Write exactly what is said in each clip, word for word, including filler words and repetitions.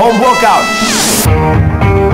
home workout.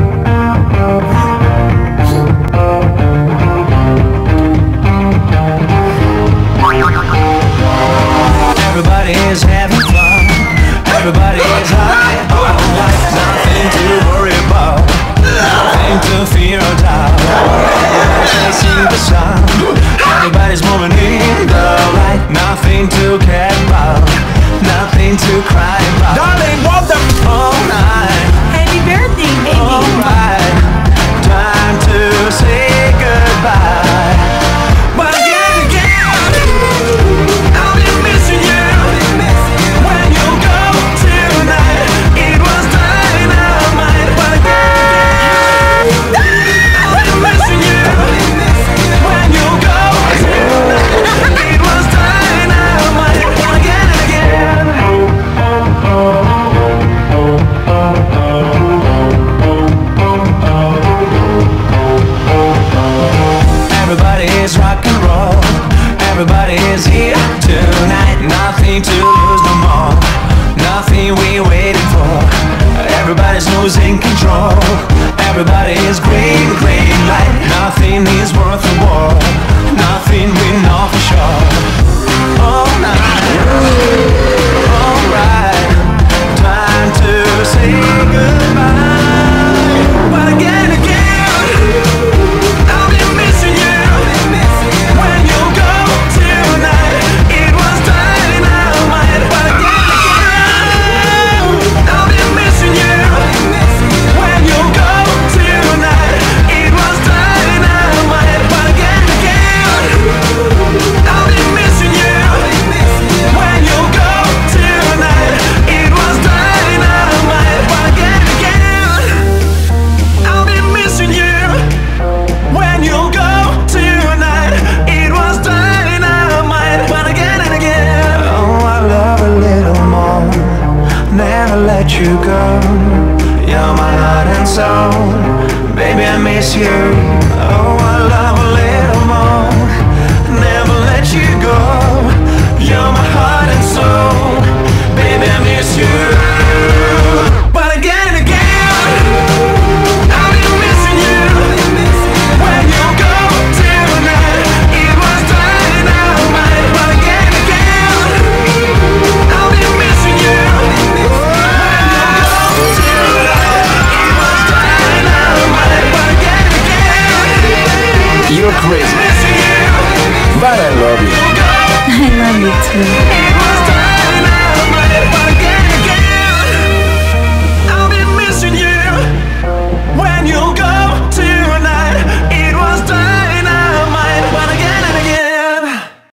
Everybody is having fun. Everybody is high on life. Nothing to worry about. Nothing to fear or doubt. Everybody's chasing the sun. Everybody's moving in the light. Nothing to care about. Nothing to cry about. Darling, what the All night. Happy birthday, baby. Alright. Time to say goodbye. But again, again, I'll be missing you. When you go tonight, it was dynamite. But again, I'll be missing you. When you go tonight, it was dynamite. Again and again. Everybody is rock and roll. Everybody is here tonight. Nothing to lose no more. Nothing we waiting for. Everybody's losing control. Everybody is green, green light. Nothing is worth the war. Nothing we know for sure. All night. Alright. Time to say goodbye. But again, again, I'll be missing you. When you go tonight, it was dynamite. But again, again, I'll be missing you. When you go tonight, it was dynamite. But again, again, I'll be missing you. When you go tonight, it was dynamite. But again, again, I'll be missing you. When you go tonight, it was dynamite. But again and again, oh, I love a little more. Never let you go. You're my heart and soul. Baby, I miss you. Oh, I love a little more. Never let you go. You're my heart and soul. Baby, I miss you.